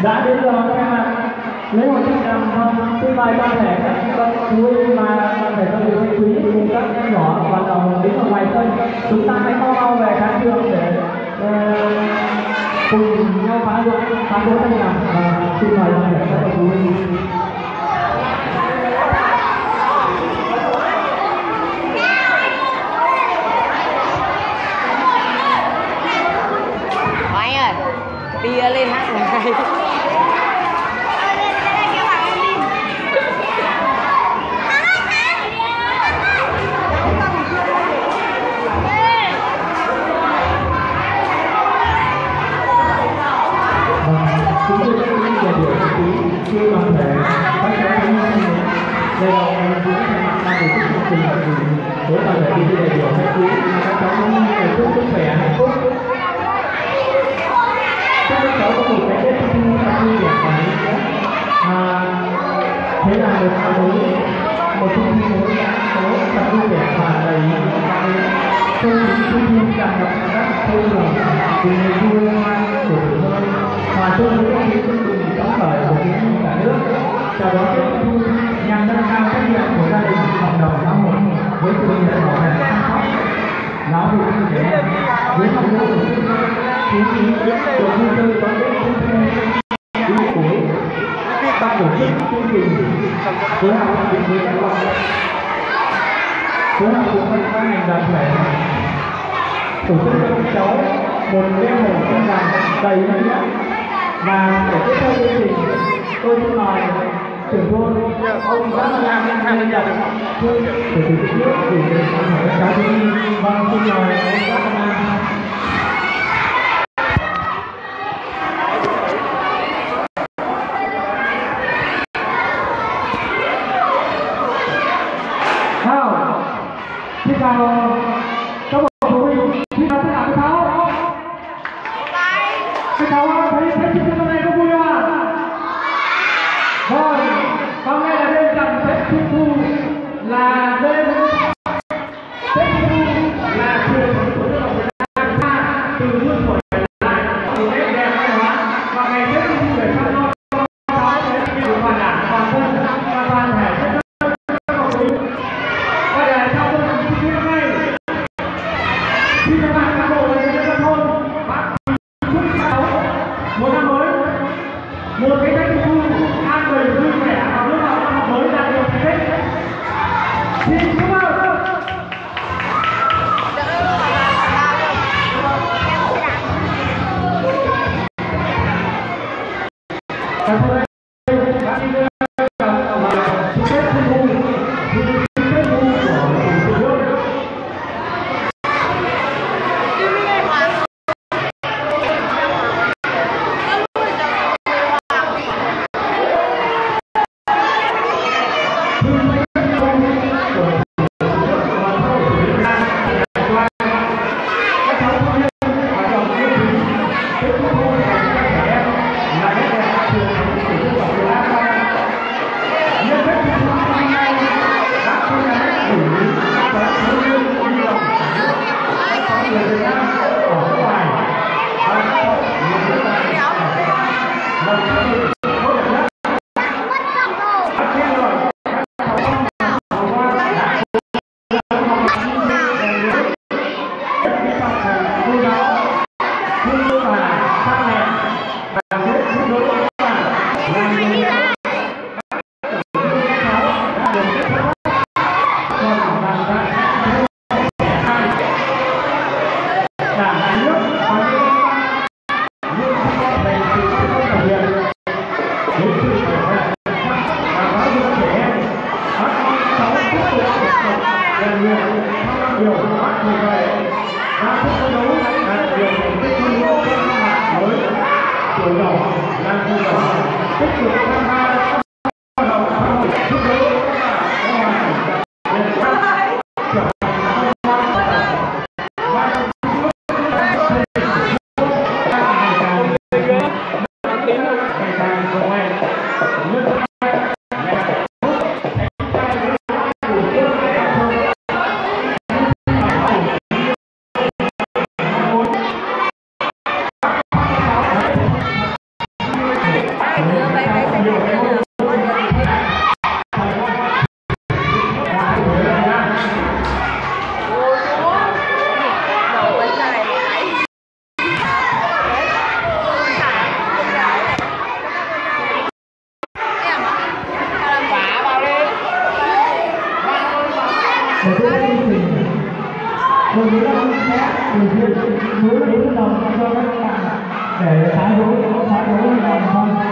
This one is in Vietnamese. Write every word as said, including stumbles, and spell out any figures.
Đã đến giờ các bạn lễ hội trăng rằm. Vâng, xin mời toàn thể các bậc phụ huynh mà toàn thể các vị khách quý cùng các em nhỏ và đồng đứng ở ngoài sân, chúng ta hãy mau mau về khán trường để uh, cùng nhau phá vỡ phá vỡ trăng rằm. Và xin mời toàn thể các bậc phụ huynh. Bia lên hát một ngày. Chúng tôi sẽ đi về điều chưa toàn thể các cháu thanh niên đây là em cũng thay mặt ban tổ chức chương trình với toàn thể đi về điều hai quý các cháu thanh niên chúc sức khỏe hạnh phúc. Chúc các cháu có một cái Tết Trung thu thật vui vẻ và ý nghĩa. À, thế là một năm mới, một Trung thu mới đã có thật vui vẻ và đầy ý nghĩa. Không khí Trung thu tràn ngập các thôn làng cùng niềm vui hoan của tuổi thơ, hòa chung với không khí tưng bừng phấn khởi của chúng mình cả nước. Chào đón Tết Trung thu nhằm nâng cao trách nhiệm của gia đình, cộng đồng xã hội với sự nghiệp bảo vệ chăm sóc giáo dục trẻ em với mong muốn của chúng tôi chú ý được vui chơi đón Tết Trung thu vui cuối. Ban tổ chức chương trình phối hợp cùng với các con phối hợp cùng với các ngành đoàn thể tổ chức cho các cháu một lễ hội trăng rằm đầy ý nghĩa. Và để tiếp theo chương trình, tôi xin mời trưởng thôn ông Võ Văn Lam tham gia nhận thư của chủ tịch nước gửi đến các cháu thiếu nhi. Vâng, xin mời ông Võ Văn Lam. Nào, xin chào các bậc phụ huynh, xin chào tất cả các cháu. Các cháu thấy Tết Trung thu năm nay có vui không ạ? Vâng, hôm nay là đêm rằm Tết Trung thu, là đêm Tết Trung thu là truyền thống của dân tộc Việt Nam ta từ muôn thuở lại từ nét đẹp văn hóa. Và ngày Tết Trung thu để chăm lo cho cháu sẽ được hoàn đảng toàn dân và toàn thể nhân dân các bậc phụ huynh. Và để chào mừng Trung thu năm nay, xin các bạn cán bộ và nhân dân thôn bác chúc cháu một năm mới, một cái Tết Trung thu an bình vui vẻ và bước vào năm học mới đạt được thành tích. Xin chúc mừng. Cảm ơn các đi đưa chồng và chúc Tết Trung thu, chúc Tết Trung thu của Tổ quốc. để kết thúc chương trình. Rồi chúng ta sẽ từ thiện muốn lấy đồng cho các bạn để tái hữu tái hữu đồng thôi.